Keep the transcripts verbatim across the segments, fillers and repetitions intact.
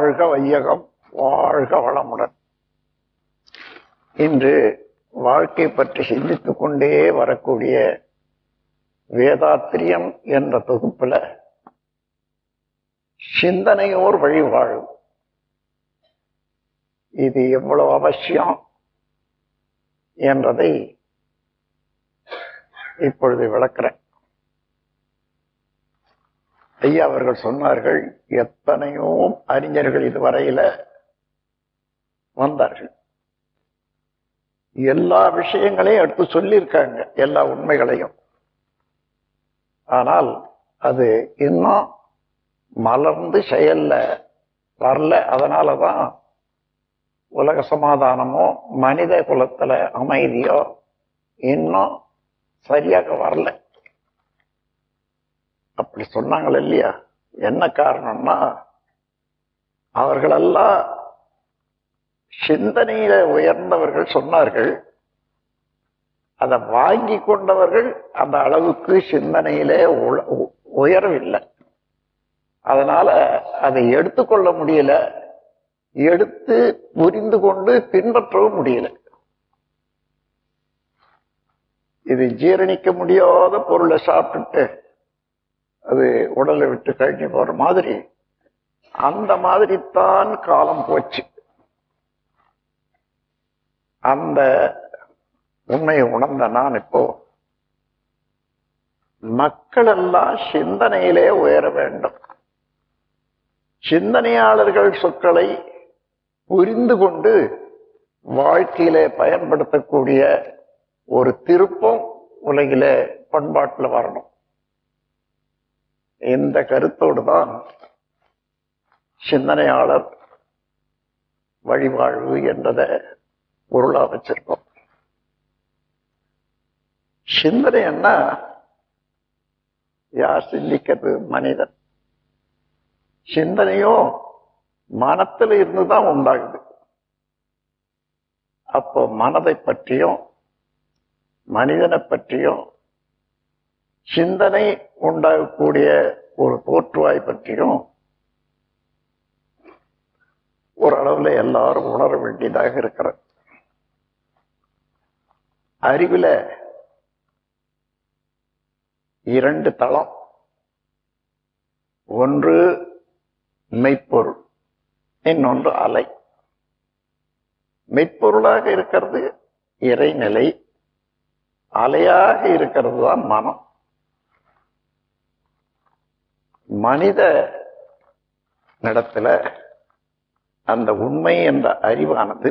வாழ்க வையகம், வாழ்க வளமுடன். இன்று வாழ்க்கை பற்றி சிந்தித்துக் கொண்டே வரக்கூடிய வேதாத்திரியம் என்ற தொகுப்புல சிந்தனையோர் வழி வாழும், இது எவ்வளவு அவசியம் என்றதை இப்பொழுது விளக்கிறேன். ஐயா அவர்கள் சொன்னார்கள், எத்தனையோ அறிஞர்கள் இதுவரையில வந்தார்கள், எல்லா விஷயங்களையும் எடுத்து சொல்லியிருக்காங்க, எல்லா உண்மைகளையும். ஆனால் அது இன்னும் மலர்ந்து செயல்ல வரல. அதனாலதான் உலக சமாதானமோ மனித குலத்துல அமைதியோ இன்னும் சரியாக வரல. அப்படி சொன்னாங்கள் இல்லையா? என்ன காரணம்னா, அவர்களெல்லாம் சிந்தனையில உயர்ந்தவர்கள் சொன்னார்கள். அதை வாங்கி கொண்டவர்கள் அந்த அளவுக்கு சிந்தனையிலே உயரவில்லை. அதனால அதை எடுத்துக்கொள்ள முடியல, எடுத்து புரிந்து கொண்டு பின்பற்றவும் முடியல. இது ஜீரணிக்க முடியாத பொருளை சாப்பிட்டுட்டு அது உடலை விட்டு கழிஞ்சு போற மாதிரி, அந்த மாதிரி தான் காலம் போச்சு. அந்த உண்மையை உணர்ந்த நான் இப்போ, மக்கள் எல்லாம் சிந்தனையிலே உயர வேண்டும். சிந்தனையாளர்கள் சொற்களை புரிந்து கொண்டு வாழ்க்கையிலே பயன்படுத்தக்கூடிய ஒரு திருப்பம் உலகிலே பண்பாட்டில் வரணும். இந்த கருத்தோடு தான் சிந்தனையாளர் வழிவாழ்வு என்றதை பொருளா வச்சிருக்கோம். சிந்தனை என்ன? யார் சிந்திக்கிறது? மனிதன். சிந்தனையும் மனத்தில் இருந்துதான் உண்டாகுது. அப்போ மனதை பற்றியும் மனிதனை பற்றியும் சிந்தனை உண்டாகக்கூடிய ஒரு தோற்றுவாய் பற்றியும் ஓரளவுல எல்லாரும் உணர வேண்டியதாக இருக்கிறது. அறிவுல இரண்டு தளம், ஒன்று மெய்ப்பொருள், இன்னொன்று அலை. மெய்ப்பொருளாக இருக்கிறது இறைநிலை, அலையாக இருக்கிறது தான் மனம். மனித நடத்துல அந்த உண்மை என்ற அறிவானது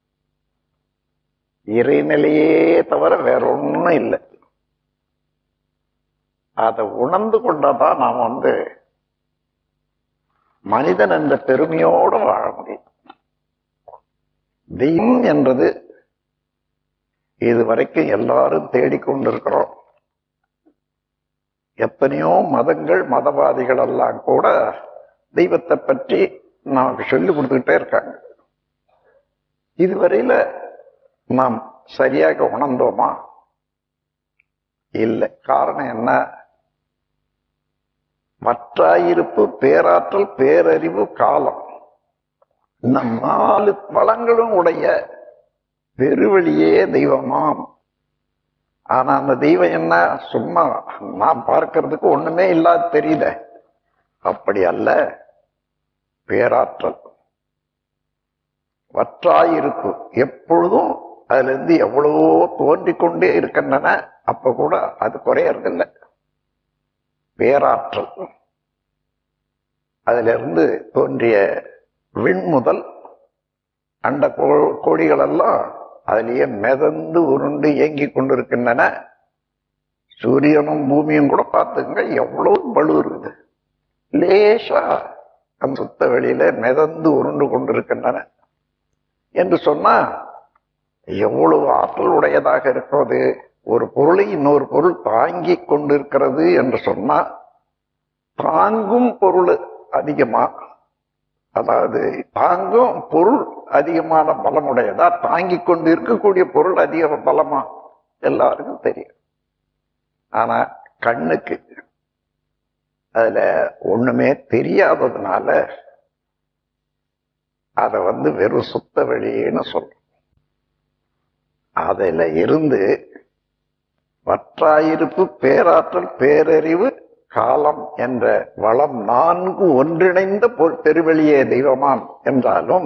இறைநிலையே தவிர வேற ஒன்றும் இல்லை. அதை உணர்ந்து கொண்டாதான் நாம் வந்து மனிதன் என்ற பெருமையோடு வாழ முடியும். தெய்வம் என்றது இதுவரைக்கும் எல்லாரும் தேடிக்கொண்டிருக்கிறோம். எத்தனையோ மதங்கள், மதவாதிகள் எல்லாம் கூட தெய்வத்தை பற்றி நமக்கு சொல்லி கொடுத்துக்கிட்டே இருக்காங்க. இதுவரையில நாம் சரியாக உணர்ந்தோமா? இல்லை. காரணம் என்ன? மற்றாயிருப்பு, பேராற்றல், பேரறிவு, காலம், இந்த நாலு வளங்களும் உடைய பெருவெளியே தெய்வமாம். ஆனா அந்த தெய்வம் என்ன? சும்மா நாம் பார்க்கறதுக்கு ஒண்ணுமே இல்லாத தெரியல. அப்படி அல்ல. பேராற்றல், வற்றாயிருப்பு, எப்பொழுதும் அதுல இருந்து எவ்வளவோ தோன்றிக் கொண்டே இருக்கின்றன. அப்ப கூட அது குறையறதில்லை. பேராற்றல், அதுல இருந்து தோன்றிய விண் முதல் அண்ட கோடிகள் எல்லாம் அதிலேயே மிதந்து உருண்டு இயங்கி கொண்டிருக்கின்றன. சூரியனும் பூமியும் கூட பார்த்துங்க, எவ்வளவு பளு இருக்குது. லேசா அந்த சுத்த வெளியில மிதந்து உருண்டு கொண்டிருக்கின்றன என்று சொன்னா எவ்வளவு ஆற்றல் உடையதாக இருக்கிறது. ஒரு பொருளை இன்னொரு பொருள் தாங்கி கொண்டிருக்கிறது என்று சொன்னா, தாங்கும் பொருள் அதிகமா, அதாவது தாங்கும் பொருள் அதிகமான பலமுடையதா, தாங்கி கொண்டு இருக்கக்கூடிய பொருள் அதிக பலமா, எல்லாருக்கும் தெரியும். ஆனா கண்ணுக்கு அதுல ஒண்ணுமே தெரியாததுனால அதை வந்து வெறும் சுத்த வெளின்னு சொல்றோம். அதுல இருந்து வற்றாயிருப்பு, பேராற்றல், பேரறிவு, காலம் என்ற வளம் நான்கு ஒன்றிணைந்த பெருவெளியே தெய்வமாம் என்றாலும்,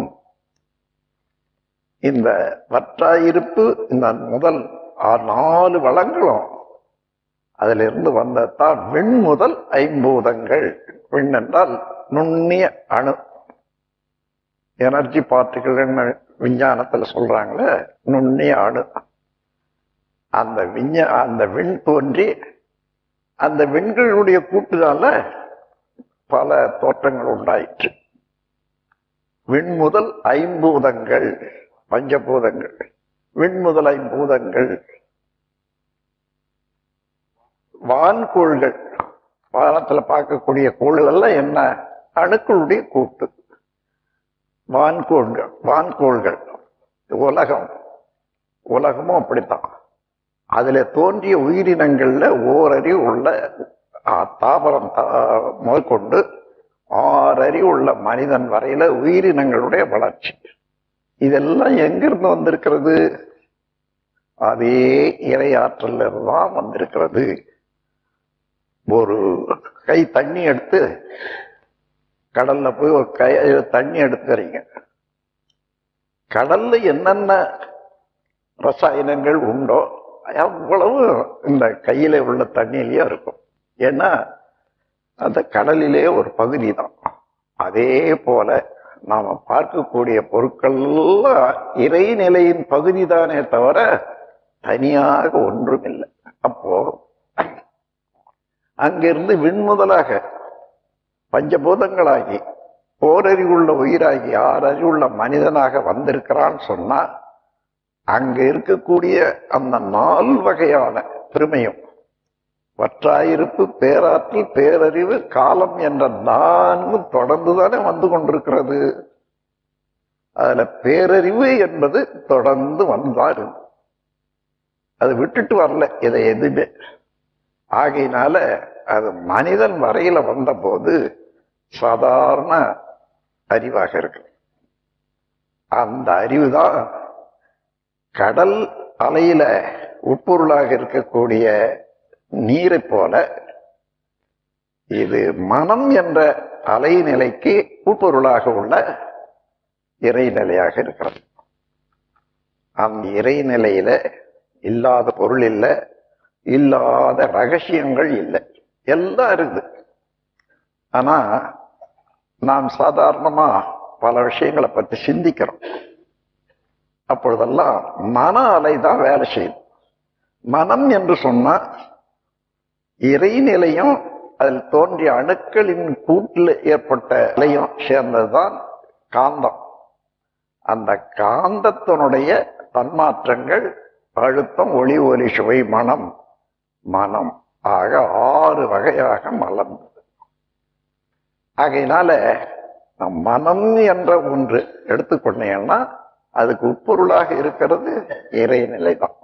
இந்த வற்றாயிருப்பு இந்த முதல் நாலு வளங்களும் அதுல இருந்து வந்ததான் விண் முதல் ஐம்பூதங்கள். விண் என்றால் நுண்ணிய அணு, எனர்ஜி பார்ட்டிகள் விஞ்ஞானத்துல சொல்றாங்களே, நுண்ணிய அணு. அந்த விஞ்ஞ அந்த விண் தோன்றி அந்த விண்களுடைய கூட்டுதால பல தோற்றங்கள் உண்டாயிற்று. விண் முதல் ஐம்பூதங்கள், பஞ்சபூதங்கள், விண் முதல் ஐம்பூதங்கள். வான்கோள்கள், வானத்துல பார்க்கக்கூடிய கோள்கள் எல்லாம் என்ன? அணுக்களுடைய கூட்டு. வான்கோள்கள் வான்கோள்கள் உலகம் உலகமும் அப்படித்தான். அதுல தோன்றிய உயிரினங்கள்ல ஓரறிவு உள்ள தாவரம் முதற்கொண்டு ஆறறிவு உள்ள மனிதன் வரையில உயிரினங்களுடைய வளர்ச்சி. இதெல்லாம் எங்கிருந்து வந்திருக்கிறது? அதே இறையாற்றல் தான் வந்திருக்கிறது. ஒரு கை தண்ணி எடுத்து கடல்ல போய் ஒரு கை தண்ணி எடுத்துறீங்க. கடல்ல என்னென்ன ரசாயனங்கள் உண்டோ அவ்வளவு இந்த கையில உள்ள தண்ணியிலேயே இருக்கும். ஏன்னா அந்த கடலிலே ஒரு பகுதி தான். அதே போல நாம பார்க்கக்கூடிய பொருட்கள் இறைநிலையின் பகுதி தானே தவிர தனியாக ஒன்றும் இல்லை. அப்போ அங்கிருந்து விண்முதலாக பஞ்சபூதங்களாகி ஓரறிவுள்ள உயிராகி ஆறறிவுள்ள மனிதனாக வந்திருக்கிறான்னு சொன்னா, அங்க இருக்கக்கூடிய அந்த நால் வகையான பெருமையும் வற்றாயிருப்பு, பேராற்றல், பேரறிவு, காலம் என்ற நான்கும் தொடர்ந்துதானே வந்து கொண்டிருக்கிறது. அதுல பேரறிவு என்பது தொடர்ந்து வந்தாரு, அது விட்டுட்டு வரல இதை எதுவுமே. ஆகையினால அது மனிதன் வரையில வந்த போது சாதாரண அறிவாக இருக்கு. அந்த அறிவுதான் கடல் அலையில உட்பொருளாக இருக்கக்கூடிய நீரை போல இது மனம் என்ற அலைநிலைக்கு உட்பொருளாக உள்ள இறைநிலையாக இருக்கிறது. அந்த இறைநிலையில இல்லாத பொருள் இல்லை, இல்லாத ரகசியங்கள் இல்லை, எல்லாம் இருக்குது. ஆனா நாம் சாதாரணமா பல விஷயங்களை பற்றி சிந்திக்கிறோம். அப்பொழுதெல்லாம் மன அலை தான் வேலை செய்யுது. மனம் என்று சொன்னா இறைநிலையும் அதில் தோன்றிய அணுக்களின் கூட்டில் ஏற்பட்ட அலையும் சேர்ந்ததுதான் காந்தம். அந்த காந்தத்தினுடைய தன்மாற்றங்கள் அழுத்தம், ஒளி, ஒலி, சுவை, மனம், மனம் ஆக ஆறு வகையாக மலர்ந்தது. ஆகையினால மனம் என்ற ஒன்று எடுத்துக்கொண்டீங்கன்னா அதுக்கு உட்பொருளாக இருக்கிறது இறைநிலை தான்.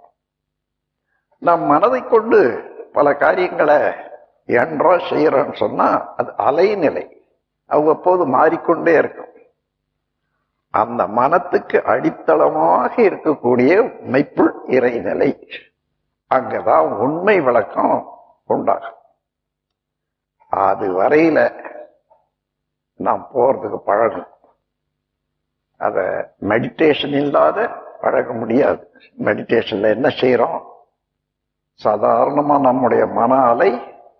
நம் மனதை கொண்டு பல காரியங்களை என்றோ செய்யறோம்னு சொன்னா அது அலைநிலை, அவ்வப்போது மாறிக்கொண்டே இருக்கும். அந்த மனத்துக்கு அடித்தளமாக இருக்கக்கூடிய மெய்ப்புள் இறைநிலை, அங்கதான் உண்மை விளக்கம் உண்டாகும். அது வரையில நாம் போறதுக்கு பழகும். அத மெடிடேஷன் இல்லாத பழக முடியாது. மெடிடேஷன்ல என்ன செய்யறோம்? சாதாரணமா நம்முடைய மன அலை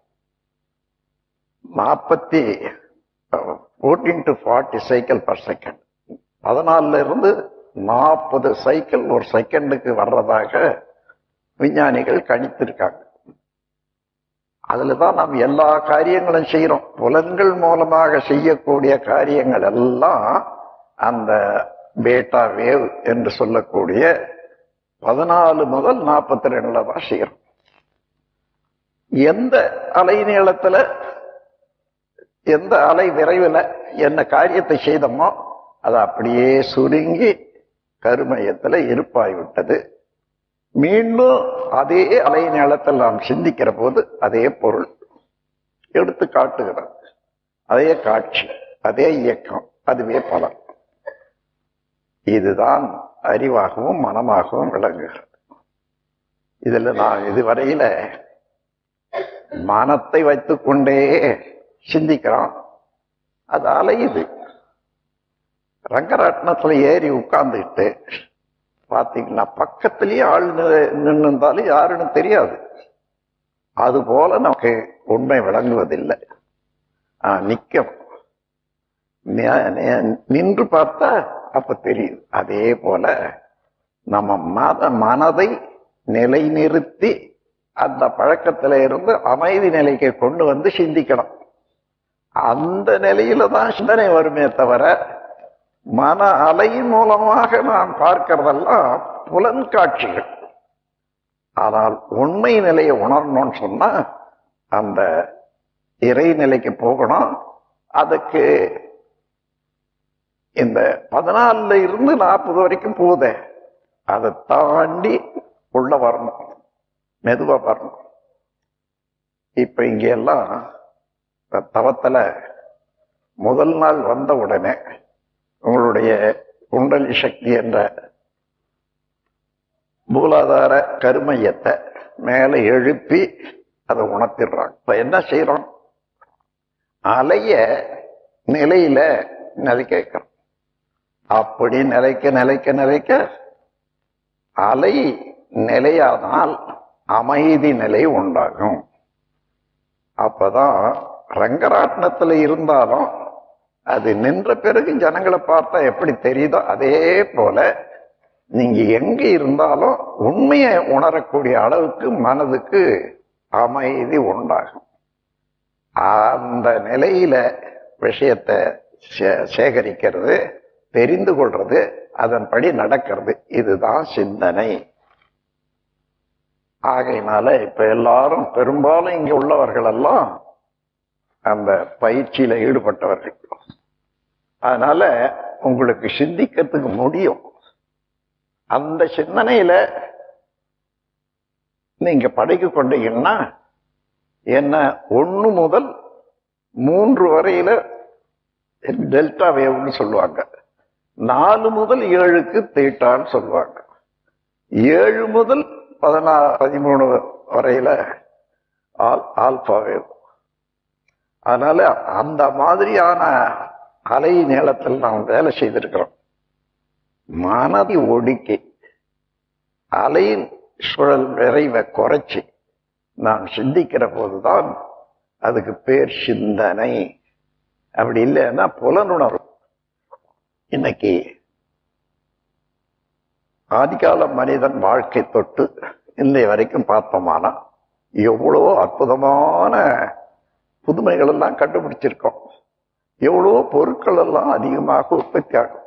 நாற்பத்தி fourteen to forty cycle per second, பதினாலுல இருந்து நாற்பது சைக்கிள் ஒரு செகண்டுக்கு வர்றதாக விஞ்ஞானிகள் கணித்திருக்காங்க. அதுலதான் நாம் எல்லா காரியங்களும் செய்யறோம். புலன்கள் மூலமாக செய்யக்கூடிய காரியங்கள் எல்லாம் அந்த பேட்டா வேவ் என்று சொல்லக்கூடிய பதினாலு முதல் நாற்பத்தி ரெண்டுல தான் செய்யறோம். எந்த அலை நீளத்துல எந்த அலை விரைவில் என்ன காரியத்தை செய்தோமோ அது அப்படியே சுருங்கி கருமையத்துல இருப்பாய்விட்டது. மீண்டும் அதே அலை நீளத்தில் நாம் சிந்திக்கிற போது அதே பொருள் எடுத்து காட்டுகிறது, அதே காட்சி, அதே இயக்கம், அதுவே பலன். இதுதான் அறிவாகவும் மனமாகவும் விளங்குகிறது. இதுல நான் இதுவரையில மனத்தை வைத்துக் கொண்டே சிந்திக்கிறோம், அது அலையுது. ரங்கராட்டினத்துல ஏறி உட்கார்ந்துட்டு பாத்தீங்கன்னா பக்கத்திலேயே ஆள் நின்று இருந்தாலும் யாருன்னு தெரியாது. அது போல நமக்கு உண்மை விளங்குவதில்லை. ஆஹ் நிக்கும், நின்று பார்த்தா அப்ப தெரியுது. அதே போல நம்ம மத மனதை நிலைநிறுத்தி அந்த பழக்கத்தில இருந்து அமைதி நிலைக்கு கொண்டு வந்து சிந்திக்கணும். அந்த நிலையில தான் சிந்தனை வருமே தவிர, மன அலையின் மூலமாக நாம் பார்க்கிறதெல்லாம் புலன்காட்சிகள். ஆனால் உண்மை நிலையை உணரணும்னு சொன்னா அந்த இறைநிலைக்கு போகணும். அதுக்கு இந்த பதினாலுல இருந்து நாற்பது வரைக்கும் போதே அதை தாண்டி உள்ள வரணும், மெதுவா வரணும். இப்ப இங்க எல்லாம் தவத்துல முதல் நாள் வந்த உடனே உங்களுடைய குண்டலி சக்தி என்ற மூலாதார கருமையத்தை மேல எழுப்பி அதை உணர்த்திடுறாங்க. இப்ப என்ன செய்யறோம்? அலைய நிலையில நிலைக்க, அப்படி நிலைக்க நிலைக்க நிலைக்க அலை நிலையானால் அமைதி நிலை உண்டாகும். அப்பதான் ரங்கராட்டினத்துல இருந்தாலும் அது நின்ற பிறகு ஜனங்களை பார்த்தா எப்படி தெரியுதோ அதே போல நீங்க எங்க இருந்தாலும் உண்மையை உணரக்கூடிய அளவுக்கு மனதுக்கு அமைதி உண்டாகும். அந்த நிலையில விஷயத்தை சேகரிக்கிறது, தெரிந்து கொள்றது, அதன்படி நடக்கிறது, இதுதான் சிந்தனை. ஆகையினால இப்ப எல்லாரும் பெரும்பாலும் இங்க உள்ளவர்கள் எல்லாம் அந்த பயிற்சியில ஈடுபட்டவர்கள். அதனால உங்களுக்கு சிந்திக்கிறதுக்கு முடியும். அந்த சிந்தனையில நீங்க படைக்க கொண்டீங்கன்னா என்ன, ஒன்னு முதல் மூன்று வரையில டெல்டா வேவ்னு சொல்லுவாங்க, நாலு முதல் ஏழுக்கு தீட்டான்னு சொல்லுவாங்க, ஏழு முதல் பதினாறு பதிமூணு வரையில ஆல் ஆல்பா வேவ். அதனால அந்த மாதிரியான அலை நீளத்தில் நாம் வேலை செய்திருக்கிறோம். மனதை ஒடுக்கி அலையின் சுழல் விரைவை குறைச்சி நாம் சிந்திக்கிற போதுதான் அதுக்கு பேர் சிந்தனை. அப்படி இல்லைன்னா புலனுணர்வு. இன்னைக்கு ஆதிகால மனிதன் வாழ்க்கை தொட்டு இன்னை வரைக்கும் பார்த்தோமானா எவ்வளோ அற்புதமான புதுமைகள் எல்லாம் கண்டுபிடிச்சிருக்கோம். எவ்வளோ பொருட்கள் எல்லாம் அதிகமாக உற்பத்தி ஆகும்.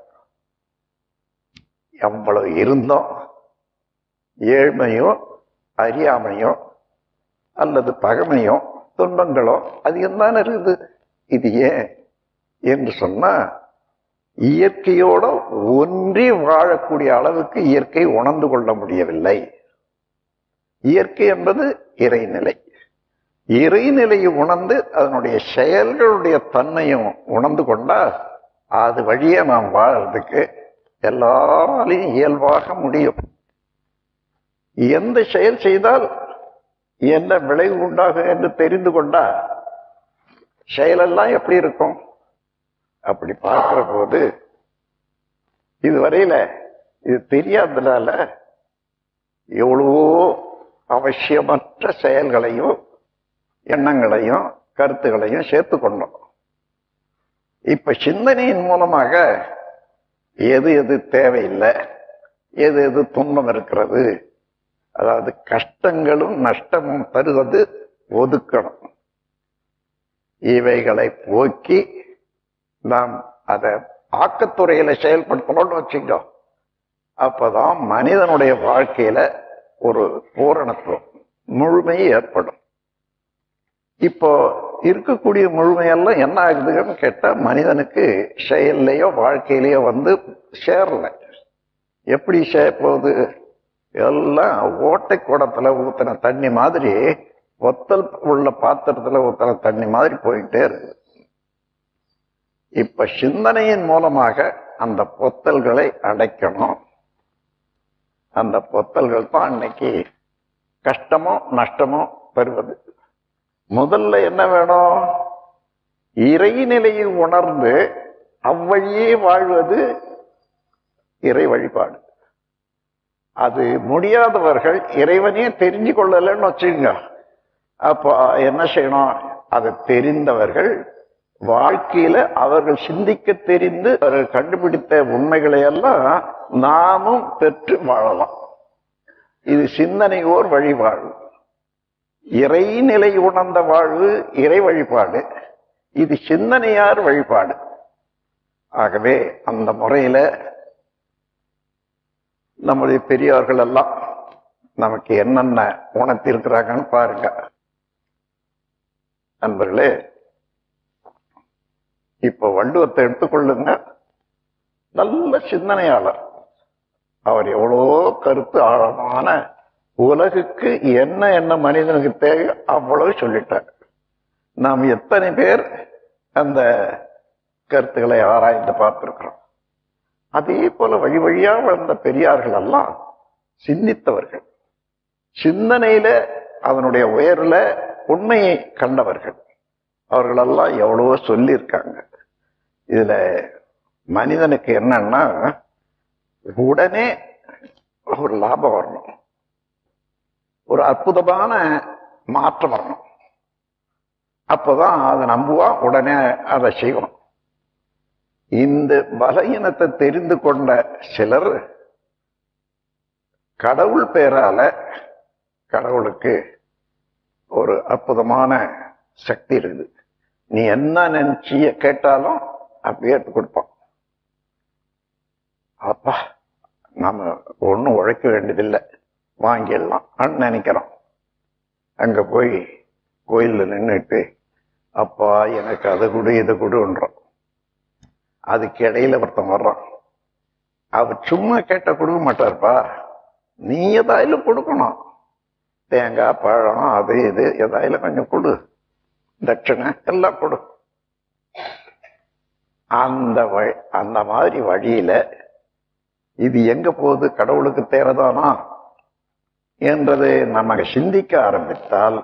எவ்வளவு இருந்தோம் ஏழ்மையோ அறியாமையோ அல்லது பகைமையோ துன்பங்களோ அதிகம்தான் இருக்குது. இது ஏன் என்று சொன்னா இயற்கையோட ஒன்றி வாழக்கூடிய அளவுக்கு இயற்கை உணர்ந்து கொள்ள முடியவில்லை. இயற்கை என்பது இறைநிலை. இறைநிலையை உணர்ந்து அதனுடைய செயல்களுடைய தன்மையும் உணர்ந்து கொண்டா அது வழியே நாம் வாழறதுக்கு எல்லாராலையும் இயல்பாக முடியும். எந்த செயல் செய்தால் என்ன விளைவு உண்டாகும் என்று தெரிந்து கொண்டா செயலெல்லாம் எப்படி இருக்கும்? அப்படி பார்க்கிற போது இதுவரையில இது தெரியாததுனால எவ்வளவோ அவசியமற்ற செயல்களையும் எண்ணங்களையும் கருத்துக்களையும் சேர்த்து கொண்டோம். இப்ப சிந்தனையின் மூலமாக எது எது தேவையில்லை, எது எது துன்பம் இருக்கிறது, அதாவது கஷ்டங்களும் நஷ்டமும் தருவது ஒதுக்கணும். இவைகளை போக்கி நாம் அதை ஆக்கத்துறையில செயல்படுத்தணும்னு வச்சுக்கோ. அப்பதான் மனிதனுடைய வாழ்க்கையில ஒரு பூரணத்துவம் முழுமை ஏற்படும். இப்போ இருக்கக்கூடிய முழுமையெல்லாம் என்ன ஆகுதுன்னு கேட்டா மனிதனுக்கு செயல்லையோ வாழ்க்கையிலேயோ வந்து சேரல. எப்படி சேர போகுது? எல்லாம் ஓட்டை குடத்துல ஊத்தின தண்ணி மாதிரி, ஒத்தல் உள்ள பாத்திரத்துல ஊத்தின தண்ணி மாதிரி போயிட்டே இருக்கு. இப்ப சிந்தனையின் மூலமாக அந்த பொத்தல்களை அடைக்கணும். அந்த பொத்தல்கள் தான் இன்னைக்கு கஷ்டமோ நஷ்டமோ பெறுவது. முதல்ல என்ன வேணும்? இறைநிலையை உணர்ந்து அவ்வழியே வாழ்வது இறை வழிபாடு. அது முடியாதவர்கள் இறைவனே தெரிஞ்சு கொள்ளலன்னு வச்சுங்க. அப்போ என்ன செய்யணும்? அது தெரிந்தவர்கள் வாழ்க்கையில அவர்கள் சிந்திக்க தெரிந்து அவர்கள் கண்டுபிடித்த உண்மைகளை எல்லாம் நாமும் பெற்று வாழலாம். இது சிந்தனையோர் வழிபாடு. இறைநிலை உணர்ந்த வாழ்வு இறை வழிபாடு. இது சிந்தனையார் வழிபாடு. ஆகவே அந்த முறையில நம்முடைய பெரியோர்கள் எல்லாம் நமக்கு என்னென்ன உணர்த்திருக்கிறாங்கன்னு பாருங்க நண்பர்களே. இப்ப வள்ளுவத்தை எடுத்துக்கொள்ளுங்க. நல்ல சிந்தனையாளர். அவர் எவ்வளோ கருத்து ஆழமான உலகுக்கு என்ன என்ன மனிதனுக்கு தேவை அவ்வளவு சொல்லிட்டார். நாம் எத்தனை பேர் அந்த கருத்துக்களை ஆராய்ந்து பார்த்திருக்கிறோம். அதே போல வழி வழியா வந்த பெரியார்கள் எல்லாம் சிந்தித்தவர்கள், சிந்தனையில அதனுடைய உயர்வுல உண்மையை கண்டவர்கள். அவர்களெல்லாம் எவ்வளவோ சொல்லியிருக்காங்க. இதுல மனிதனுக்கு என்னன்னா உடனே ஒரு லாபம் வரணும், ஒரு அற்புதமான மாற்றம் வரணும். அப்போதான் அதை நம்புவான், உடனே அதை செய்வோம். இந்த பலகீனத்தை தெரிந்து கொண்ட சிலர் கடவுள் பேரால, கடவுளுக்கு ஒரு அற்புதமான சக்தி இருக்குது. நீ என்ன நினைச்சிய கேட்டாலும் அப்படியே எடுத்து கொடுப்பான். அப்பா நாம ஒன்றும் உழைக்க வேண்டியதில்லை, வாங்கிடலாம் நினைக்கிறோம். அங்க போய் கோயில்ல நின்றுட்டு அப்பா எனக்கு அதை கொடு இதை கொடுன்றோம். அதுக்கு இடையில ஒருத்தன் வர்றான். அவர் சும்மா கேட்ட கொடுக்க மாட்டார்ப்பா, நீ எதாயிலும் கொடுக்கணும். தேங்காய் பழம் அது இது எதாயிலும் கொஞ்சம் கொடு, தட்சணை எல்லாம் கொடு. அந்த வழி அந்த மாதிரி வழியில இது எங்க போகுது, கடவுளுக்கு தேவைதானா என்றதை நமக்கு சிந்திக்க ஆரம்பித்தால்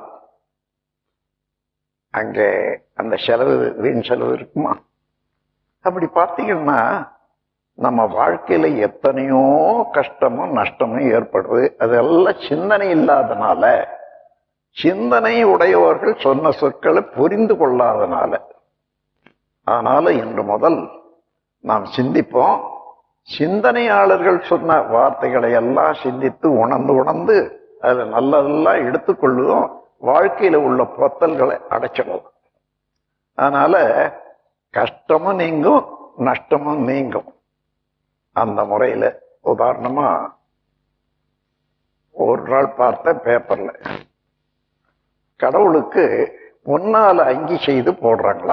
அங்கே அந்த செலவு வீண் செலவு இருக்குமா? அப்படி பார்த்தீங்கன்னா நம்ம வாழ்க்கையில எத்தனையோ கஷ்டமும் நஷ்டமும் ஏற்படுது. அதெல்லாம் சிந்தனை இல்லாதனால, சிந்தனை உடையவர்கள் சொன்ன சொற்களை புரிந்து கொள்ளாதனால. அதனால இன்று முதல் நாம் சிந்திப்போம். சிந்தனையாளர்கள் சொன்ன வார்த்தைகளை எல்லாம் சிந்தித்து உணர்ந்து உணர்ந்து அதுல நல்லதெல்லாம் எடுத்துக்கொள்ளுவோம். வாழ்க்கையில உள்ள பொத்தல்களை அடைச்சிடலாம். அதனால கஷ்டமும் நீங்கும், நஷ்டமும் நீங்கும். அந்த முறையில உதாரணமா ஒரு நாள் பார்த்த பேப்பர்ல கடவுளுக்கு பொன்னால அங்கி செய்து போடுறாங்களா.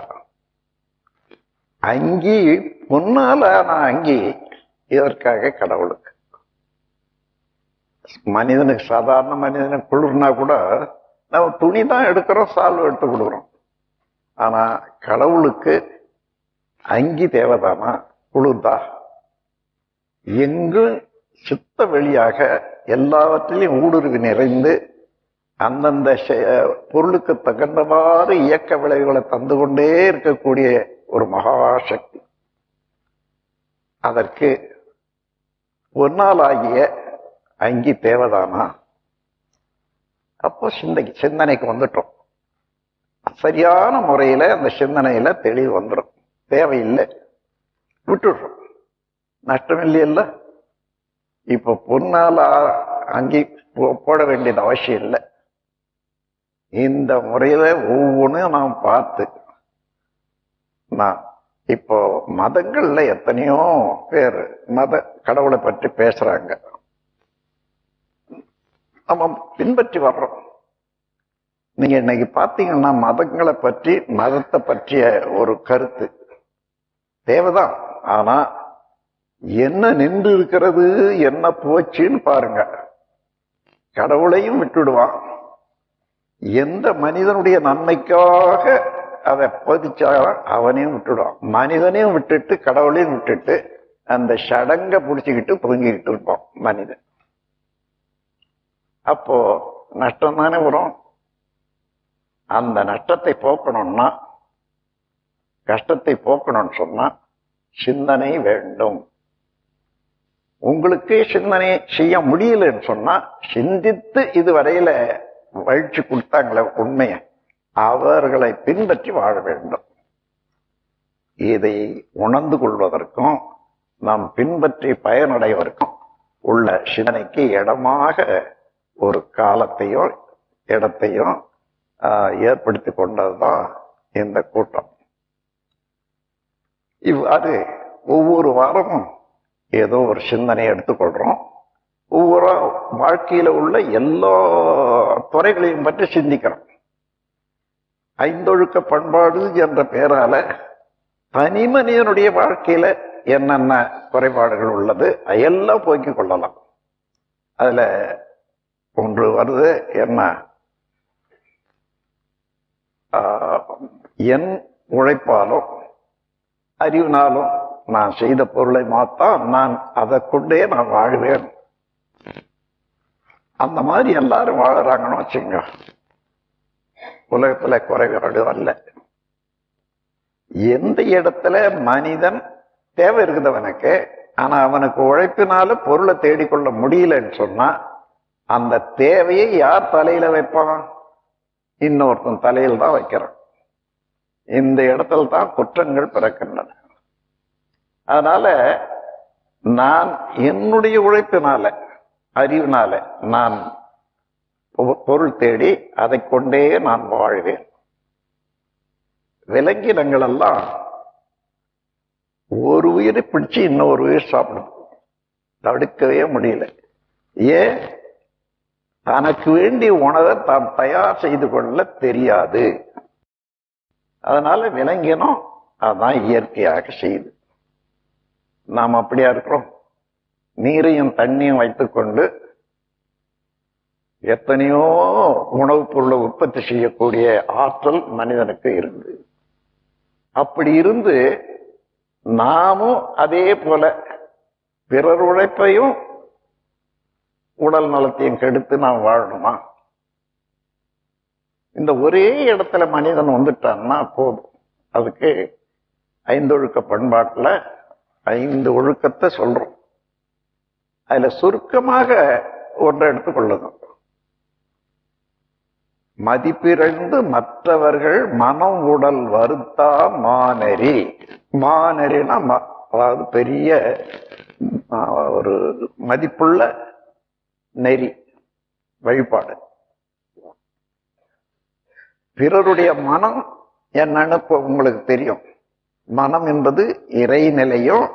அங்கி பொன்னால நான் அங்கி இதற்காக கடவுளுக்கு. மனிதனுக்கு சாதாரண மனிதனுக்கு குளிர்னா கூட நம்ம துணி தான் எடுக்கிறோம், சால்வை எடுத்து கொடுக்குறோம். ஆனா கடவுளுக்கு அங்கி தேவைதானா, குளிர்தா? எங்கும் சுத்த வெளியாக எல்லாவற்றிலையும் ஊடுருவி நிறைந்து அந்தந்த பொருளுக்கு தகுந்தவாறு இயக்க விளைவுகளை தந்து கொண்டே இருக்கக்கூடிய ஒரு மகாசக்தி. அதற்கு ஒரு நாள் ஆகிய அங்கி தேவைதானா? அப்போ சிந்தைக்கு சிந்தனைக்கு வந்துட்டோம். சரியான முறையில அந்த சிந்தனையில தெளிவு வந்துடும். தேவையில்லை, விட்டுடுறோம். நஷ்டம் இல்லையில்ல. இப்ப பொன்னால அங்கி போட வேண்டியது அவசியம் இல்லை. இந்த முறையில ஒவ்வொன்றும் நாம் பார்த்து, நான் இப்போ மதங்கள்ல எத்தனையோ பேர் மத கடவுளை பற்றி பேசுறாங்க, நம்ம பின்பற்றி வர்றோம். நீங்க இன்னைக்கு பாத்தீங்கன்னா மதங்களை பற்றி, மதத்தை பற்றிய ஒரு கருத்து தேவைதான். ஆனா என்ன நின்று இருக்கிறது, என்ன போச்சுன்னு பாருங்க. கடவுளையும் விட்டுடுவான். எந்த மனிதனுடைய நன்மைக்காக அதை பதிச்சாலும் அவனையும் விட்டுடுவான். மனிதனையும் விட்டுட்டு கடவுளையும் விட்டுட்டு அந்த சடங்கை பிடிச்சிக்கிட்டு பொங்கிக்கிட்டு இருப்போம் மனிதன். அப்போ நஷ்டம் தானே வரும். அந்த நஷ்டத்தை போக்கணும்னா, கஷ்டத்தை போக்கணும்னு சொன்னா சிந்தனை வேண்டும். உங்களுக்கே சிந்தனை செய்ய முடியலன்னு சொன்னா சிந்தித்து இதுவரையில வழிச்சு கொடுத்தாங்களே உண்மையை, அவர்களை பின்பற்றி வாழ வேண்டும். இதை உணர்ந்து கொள்வதற்கும் நாம் பின்பற்றி பயனடைவதற்கும் உள்ள சிந்தனைக்கு இடமாக ஒரு காலத்தையும் இடத்தையும் ஏற்படுத்தி கொண்டதுதான் இந்த கூட்டம். இவ்வாறு ஒவ்வொரு வாரமும் ஏதோ ஒரு சிந்தனையை எடுத்துக்கொள்றோம். ஒவ்வொரு வாழ்க்கையில உள்ள எல்லா துறைகளையும் பற்றி சிந்திக்கிறோம். ஐந்தொழுக்க பண்பாடு என்ற பெயரால தனி மனிதனுடைய வாழ்க்கையில என்னென்ன குறைபாடுகள் உள்ளது எல்லாம் போக்கிக் கொள்ளலாம். அதுல ஒன்று வருது என்ன, என் உழைப்பாலும் அறிவினாலும் நான் செய்த பொருளை மாத்தான் நான் அதை கொண்டே நான் வாழ்வேன். அந்த மாதிரி எல்லாரும் வாழறாங்கன்னு வச்சுங்க, உலகத்துல குறைபாடு அல்ல. எந்த இடத்துல மனிதன் தேவை இருக்குதவனுக்கு, ஆனா அவனுக்கு உழைப்பினால பொருளை தேடிக்கொள்ள முடியலன்னு சொன்னா அந்த தேவையை யார் தலையில வைப்பான்? இன்னொருத்தன் தலையில் தான் வைக்கிறான். இந்த இடத்துல தான் குற்றங்கள் பிறக்கின்றன. அதனால நான் என்னுடைய உழைப்பினால அறிவினால நான் பொருள் தேடி அதை கொண்டே நான் வாழ்வேன். விலங்கினங்கள் எல்லாம் ஒரு உயிரை பிடிச்சு இன்னொரு உயிர் சாப்பிடும், தடுக்கவே முடியல. ஏன்? தனக்கு வேண்டிய உணவை தான் தயார் செய்து கொள்ள தெரியாது. அதனால விலங்கினம் அதான் இயற்கையாக செய்யுது. நாம் அப்படியா இருக்கிறோம்? நீரையும் தண்ணியும் வைத்துக்கொண்டு எத்தனையோ உணவுப் பொருளை உற்பத்தி செய்யக்கூடிய ஆற்றல் மனிதனுக்கு இருந்து, அப்படி இருந்து நாமும் அதே போல பிறர் உழைப்பையும் உடல் நலத்தையும் கெடுத்து நாம் வாழணுமா? இந்த ஒரே இடத்துல மனிதன் வந்துட்டான்னா போதும். அதுக்கு ஐந்தொழுக்க பண்பாட்டுல ஐந்து ஒழுக்கத்தை சொல்றோம். அதுல சுருக்கமாக ஒன்றை எடுத்துக்கொள்ளணும். மதிப்பிறந்து மற்றவர்கள் மனம் உடல் வருத்தா மானரி. மானரினா அதாவது பெரிய ஒரு மதிப்புள்ள நெறி வழிபாடு. பிறருடைய மனம் என்னன்னு உங்களுக்கு தெரியும். மனம் என்பது இறைநிலையும்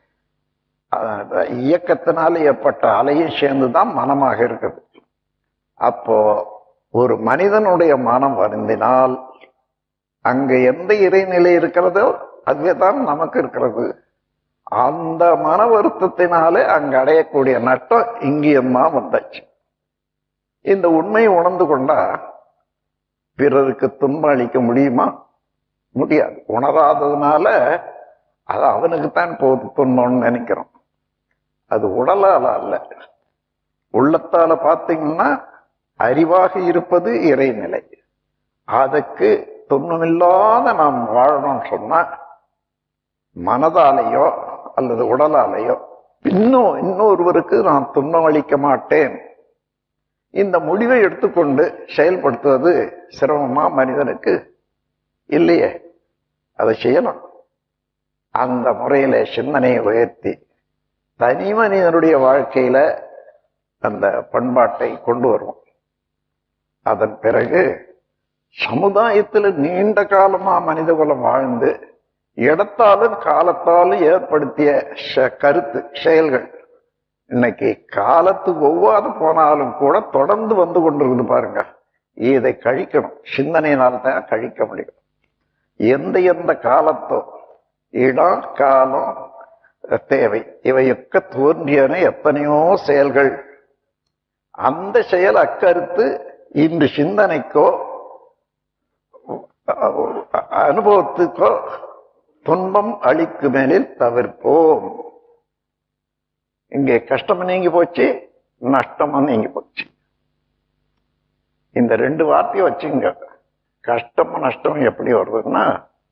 இயக்கத்தினால ஏற்பட்ட அலையும் சேர்ந்துதான் மனமாக இருக்குது. அப்போ ஒரு மனிதனுடைய மனம் வருந்தினால் அங்க எந்த இறைநிலை இருக்கிறதோ அதுவேதான் நமக்கு இருக்கிறது. அந்த மன வருத்தத்தினாலே அங்க அடையக்கூடிய நட்டம் இங்கேயுமா வந்தாச்சு. இந்த உண்மையை உணர்ந்து கொண்டா பிறருக்கு துன்பம் அளிக்க முடியுமா? முடியாது. உணராததுனால அது அவனுக்குத்தான் போது துன்பம்னு நினைக்கிறோம். அது உடலால அல்ல, உள்ளத்தால பார்த்தீங்கன்னா அறிவாக இருப்பது இறைநிலை. அதுக்கு துன்பமில்லாத நாம் வாழணும்னு சொன்னா மனதாலேயோ அல்லது உடலாலேயோ இன்னும் இன்னொருவருக்கு நான் துன்பம் அளிக்க மாட்டேன் இந்த முடிவை எடுத்துக்கொண்டு செயல்படுத்துவது சிரமமா மனிதனுக்கு? இல்லையே. அதை செய்யலாம். அந்த முறையில சிந்தனையை உயர்த்தி தனி மனிதனுடைய வாழ்க்கையில அந்த பண்பாட்டை கொண்டு வருவோம். அதன் பிறகு சமுதாயத்தில் நீண்ட காலமா மனித குலம் வாழ்ந்து இடத்தாலும் காலத்தாலும் ஏற்படுத்திய கருத்து செயல்கள் இன்னைக்கு காலத்துக்கு ஒவ்வாது போனாலும் கூட தொடர்ந்து வந்து கொண்டிருக்குது பாருங்க. இதை கழிக்கணும். சிந்தனையினால்தான் கழிக்க முடியும். எந்த எந்த காலத்தோ இடம் காலம் தேவை இவையொக்க தோன்றியன எத்தனையோ செயல்கள். அந்த செயல் அக்கருத்து இன்று சிந்தனைக்கோ அனுபவத்துக்கோ துன்பம் அளிக்குமெனில் தவிர்ப்போம். இங்கே கஷ்டம் நீங்கி போச்சு, நஷ்டமும் நீங்கி போச்சு. இந்த ரெண்டு வார்த்தையை வச்சுங்க. கஷ்டமும் நஷ்டமும் எப்படி வருதுன்னா,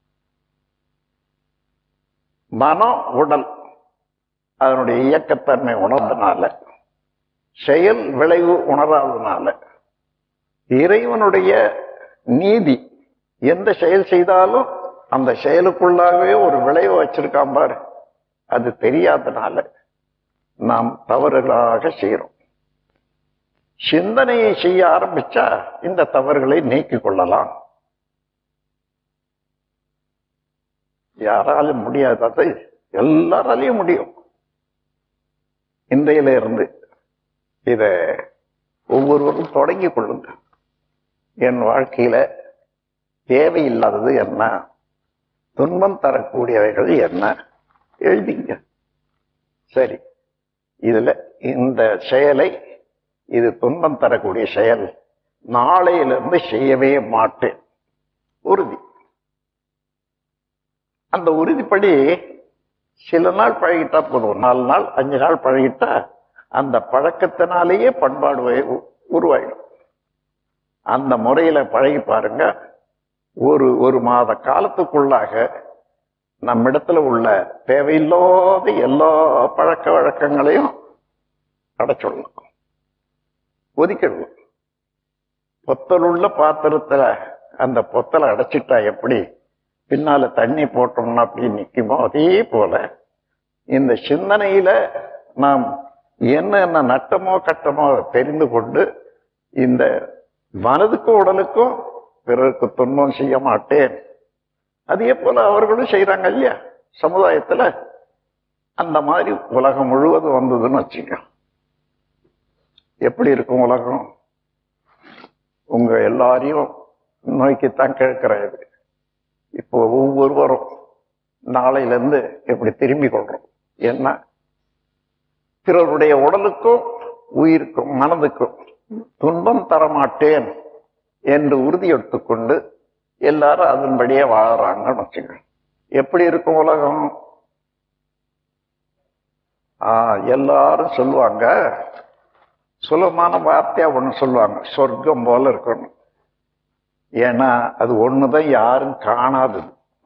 மனம் உடல் அதனுடைய இயக்கத்தன்மை உணர்ந்தனால, செயல் விளைவு உணராதனால, இறைவனுடைய நீதி எந்த செயல் செய்தாலும் அந்த செயலுக்குள்ளாகவே ஒரு விளைவு வச்சிருக்கான் பாரு, அது தெரியாதனால நாம் தவறுகளாக செய்யறோம். சிந்தனையை செய்ய ஆரம்பிச்சா இந்த தவறுகளை நீக்கிக் கொள்ளலாம். யாராலும் முடியாதது எல்லாராலையும் முடியும். இன்றையில இருந்து இத ஒவ்வொருவரும் தொடங்கி கொள்ளுங்க. என் வாழ்க்கையில தேவையில்லாதது என்ன, துன்பம் தரக்கூடியவைகள் என்ன எழுதிங்க. சரி, இதுல இந்த செயலை, இது துன்பம் தரக்கூடிய செயல், நாளையிலிருந்து செய்யவே மாட்டேன் உறுதி. அந்த உறுதிப்படி சில நாள் பழகிட்டா போதும். நாலு நாள் அஞ்சு நாள் பழகிட்டா அந்த பழக்கத்தினாலேயே பண்பாடு உருவாயிடும். அந்த முறையில பழகி பாருங்க. ஒரு ஒரு மாத காலத்துக்குள்ளாக நம்மிடத்துல உள்ள தேவையில்லாத எல்லா பழக்க வழக்கங்களையும் அடைச்சுடலாம், ஒதுக்கிடலாம். பொத்தல் உள்ள பாத்திரத்துல அந்த பொத்தலை அடைச்சிட்டா எப்படி பின்னால தண்ணி போட்டோம்னா அப்படி நிக்குமோ, அதே போல இந்த சிந்தனையில நாம் என்ன நட்டமோ கட்டமோ தெரிந்து கொண்டு இந்த மனதுக்கும் உடலுக்கும் பிறருக்கு துன்பம் செய்ய மாட்டேன். அதே போல அவர்களும் செய்யறாங்க இல்லையா சமுதாயத்துல. அந்த மாதிரி உலகம் முழுவதும் வந்ததுன்னு வச்சுக்க, எப்படி இருக்கும் உலகம்? உங்க எல்லாரையும் நோய்க்குத்தான் கேட்கிறது. இப்போ ஒவ்வொருவரும் நாளையில இருந்து எப்படி திரும்பி கொள்றோம்? என்ன, பிறருடைய உடலுக்கும் உயிருக்கும் மனதுக்கும் துன்பம் தரமாட்டேன் என்று உறுதி எடுத்துக்கொண்டு எல்லாரும் அதன்படியே வாழறாங்கன்னு வச்சுங்க. எப்படி இருக்கும் உலகம்? ஆஹ் எல்லாரும் சொல்லுவாங்க, சுலபமான வார்த்தையா ஒண்ணு சொல்லுவாங்க, சொர்க்கம் போல இருக்கணும். ஏன்னா அது ஒண்ணுதான் யாரும் காணாதது.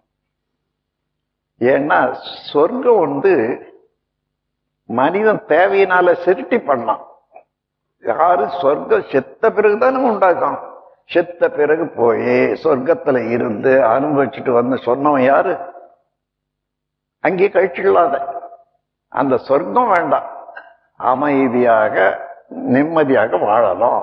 ஏன்னா சொர்க்கம் வந்து மனிதன் தேவையினால சிருட்டி பண்ணலாம். யாரும் சொர்க்கம் செத்த பிறகுதானே உண்டாக்கும். செத்த பிறகு போய் சொர்க்கத்துல இருந்து அனுபவிச்சுட்டு வந்து சொன்னவன் யாரு? அங்கே கழிச்சுக்கலாத. அந்த சொர்க்கம் வேண்டாம், அமைதியாக நிம்மதியாக வாழலாம்,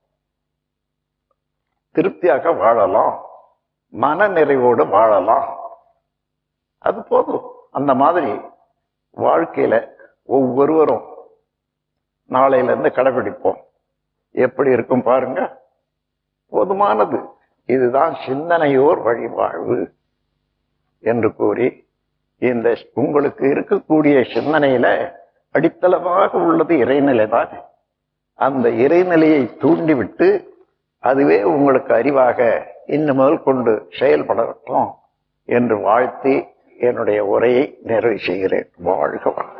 திருப்தியாக வாழலாம், மன நிறைவோடு வாழலாம், அது போதும். அந்த மாதிரி வாழ்க்கையில ஒவ்வொருவரும் நாளையில இருந்து கடைபிடிப்போம். எப்படி இருக்கும் பாருங்க, போதுமானது. இதுதான் சிந்தனையோர் வழிவாழ்வு என்று கூறி, இந்த உங்களுக்கு இருக்கக்கூடிய சிந்தனையில அடித்தளமாக உள்ளது இறைநிலைதான். அந்த இறைநிலையை தூண்டிவிட்டு அதுவே உங்களுக்கு அறிவாக இன்னும் முதல் கொண்டு செயல்படட்டும் என்று வாழ்த்தி என்னுடைய உரையை நிறைவு செய்கிறேன். வாழ்க வளமுடன்.